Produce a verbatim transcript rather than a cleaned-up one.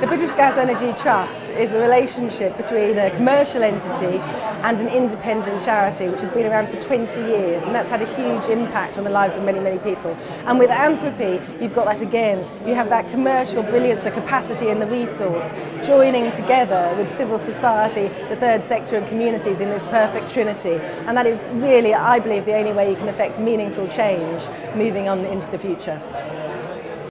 The British Gas Energy Trust is a relationship between a commercial entity and an independent charity which has been around for twenty years, and that's had a huge impact on the lives of many, many people. And with Anthropy, you've got that again. You have that commercial brilliance, the capacity and the resource, joining together with civil society, the third sector and communities in this perfect trinity. And that is really, I believe, the only way you can affect meaningful change moving on into the future.